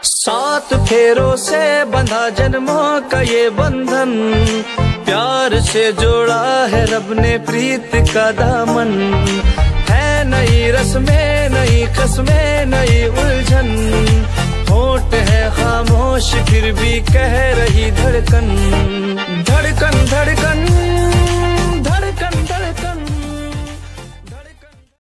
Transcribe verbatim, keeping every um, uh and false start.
सात फेरों से बंधा जन्मों का ये बंधन, प्यार से जोड़ा है रब ने प्रीत का दामन। है नई रस्में नई कस्में नई उलझन, होंठ है खामोश फिर भी कह रही धड़कन।